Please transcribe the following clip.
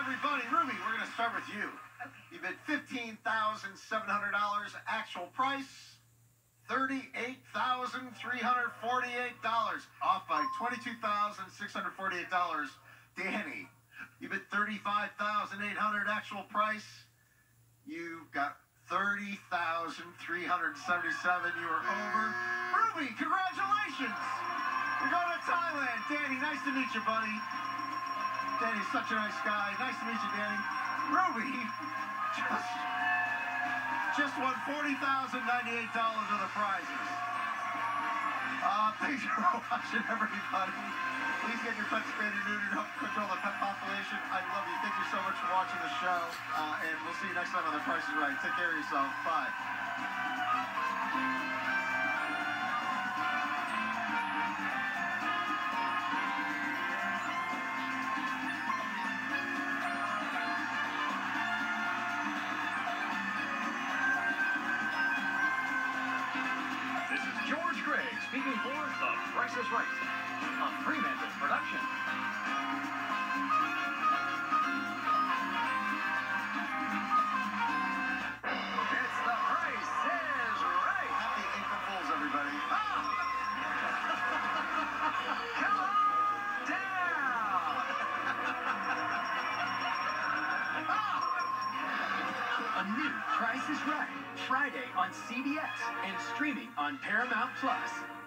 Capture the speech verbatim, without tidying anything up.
everybody. Ruby, we're going to start with you. Okay. You bid fifteen thousand seven hundred dollars. Actual price, thirty-eight thousand three hundred forty-eight dollars. Off by twenty-two thousand six hundred forty-eight dollars. Danny, you bid thirty-five thousand eight hundred dollars. Actual price, you got thirty thousand three hundred seventy-seven dollars. You are over. Ruby, congratulations. You're going to Thailand. Danny, nice to meet you, buddy. Danny's such a nice guy. Nice to meet you, Danny. Ruby just, just won forty thousand ninety-eight dollars of the prizes. Uh, thanks for watching, everybody. Please get your pets spayed or neutered. Help control the pet population. I love you. Thank you so much for watching the show. Uh, and we'll see you next time on The Price is Right. Take care of yourself. Bye. Speaking for The Price is Right, a Fremantle production. It's The Price is Right. Happy April Fools, everybody. Ah! Come on down. Ah! A new Price is Right, Friday on C B S and streaming on Paramount Plus.